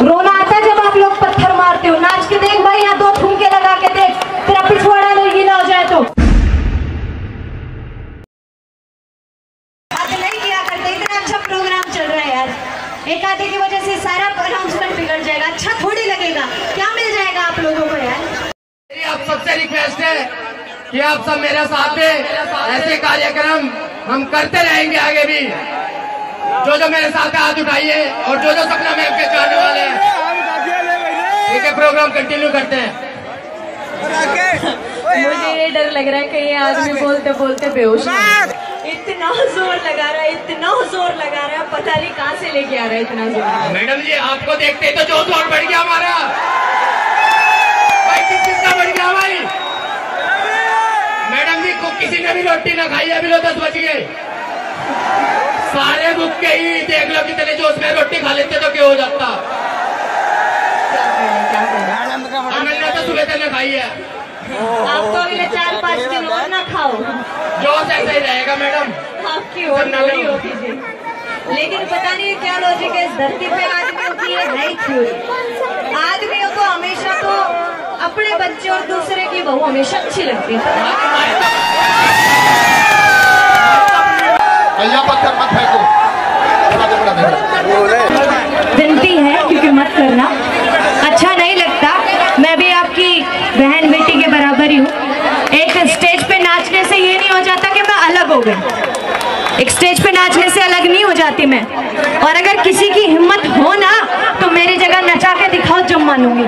रोना आता जब आप लोग पत्थर मारते हो। नाच के देख भाई, यहाँ 2 ठुमके लगा के देख, तेरा पिछवाड़ा नहीं गीला हो जाए तो। नहीं किया करते, इतना अच्छा प्रोग्राम चल रहा है यार, एक आधे की वजह से सारा अनाउंसमेंट बिगड़ जाएगा, अच्छा थोड़ी लगेगा। क्या मिल जाएगा आप लोगों को यार? आप सबसे रिक्वेस्ट है कि आप सब मेरे साथ दें, ऐसे कार्यक्रम हम करते रहेंगे आगे भी। जो मेरे साथ हाथ उठाइए और जो सपना मैम के चाहने वाले हैं, ठीक है, प्रोग्राम कंटिन्यू करते हैं। मुझे ये डर लग रहा है कि ये आदमी बोलते बोलते बेहोश हो। इतना जोर लगा रहा है, इतना जोर लगा रहा है, पता नहीं कहाँ से लेके आ रहा है इतना जोर। मैडम जी आपको देखते ही तो जोश और बढ़ गया हमारा भाई। कितना बढ़ गया भाई? मैडम जी को किसी ने भी रोटी ना खाई, अभी लो 10 बज गए, सारे भूख के ही देख लो कितने जोश में रोटी खा लेते तो क्या हो जाता। मैंने तो सुबह तक खाई है। आप तो अगले 4-5 दिन और ना खाओ, जोश ऐसा ही रहेगा मैडम, आपकी और थ्योरी होगी जी। लेकिन पता नहीं क्या लॉजिक है इस धरती पे आदमियों की, ये है थ्योरी। आदमियों को हमेशा तो अपने बच्चे और दूसरे की बहू हमेशा अच्छी लगती है। पत्थर मत फेंको, विनती है क्योंकि मत करना, अच्छा नहीं लगता। मैं भी आपकी बहन बेटी के बराबर ही हूँ। एक स्टेज पे नाचने से ये नहीं हो जाता कि मैं अलग हो गई, एक स्टेज पे नाचने से अलग नहीं हो जाती मैं। और अगर किसी की हिम्मत हो ना तो मेरी जगह नचा के दिखाओ, जब मानूंगी।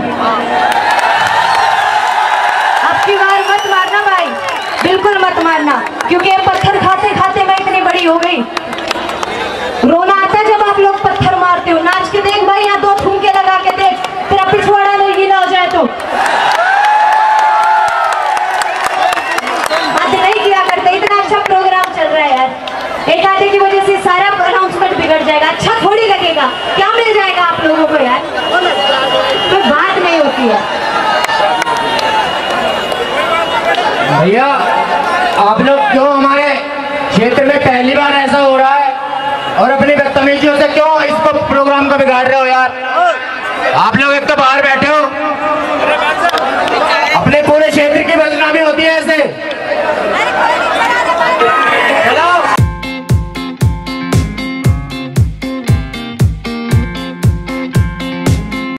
आपकी बार मत मारना भाई, बिल्कुल मत मारना, क्योंकि पत्थर खाते खाते मैं इतनी बड़ी हो गई। रोना आता जब आप लोग पत्थर मारते हो। नाच के देख भाई, यहाँ 2 ठुमके लगा के देख, तेरा पिछवाड़ा नहीं गीला हो जाए तो। आधे नहीं किया करते, इतना अच्छा प्रोग्राम चल रहा है यार, एक आधे की वजह से सारा अनाउंसमेंट बिगड़ जाएगा, अच्छा थोड़ी लगेगा। क्या मिल जाएगा आप लोगों को यार? कोई बात नहीं होती है। भैया आप लोग क्यों हमारे क्षेत्र में पहली बार ऐसा हो रहा है और अपनी बदतमीजियों से क्यों इसको प्रोग्राम को बिगाड़